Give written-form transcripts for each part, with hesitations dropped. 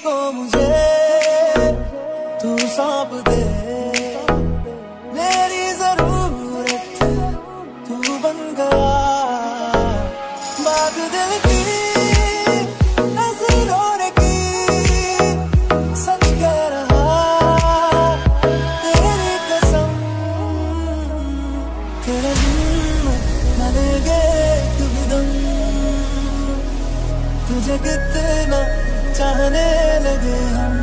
को मुझे तू सौंप दे, मेरी जरूरत तू बन गया। बात दिल की नजरों ने की, सच कह रहा तेरी कसम, तेरे बिन न लेंगे कभी दम। तुझे कितना चाहने लगे हम,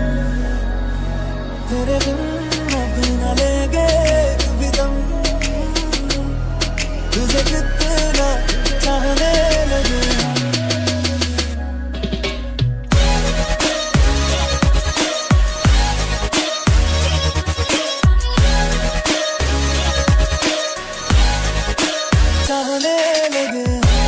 तेरे बिन अब न लेंगे कभी दम। तुझे कितना चाहने लगे हम। चाहने लगे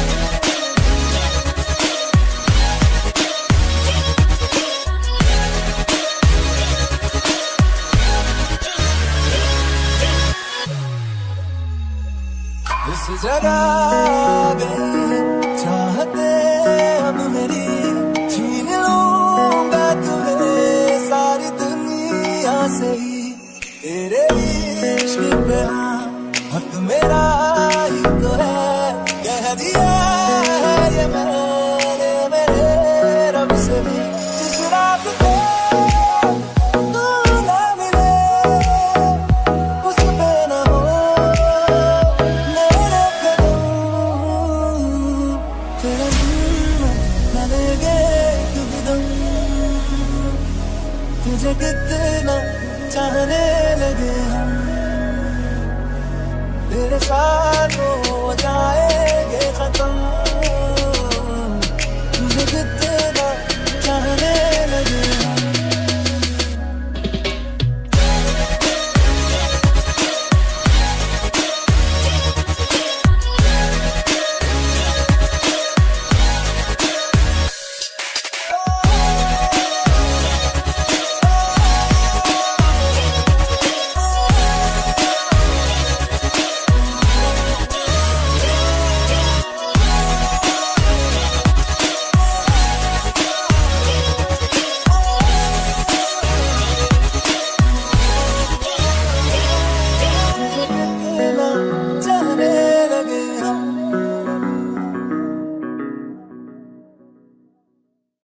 इस जगह आ गई चाहते अब मेरी, छीन लूंगा तुम्हें सारी दुनिया से ही। तेरे इश्क पे हाँ हक मेरा ही तो है, कह दिया है ये मैंने मेरे रब से भी। जिस रास्ते तू ना मिले उस पे ना हो मेरे कदम, तेरे बिन न लेंगे कभी दम। तुझे कितना चाहने लगे हम, तेरे साथ हो जाएंगे खत्म।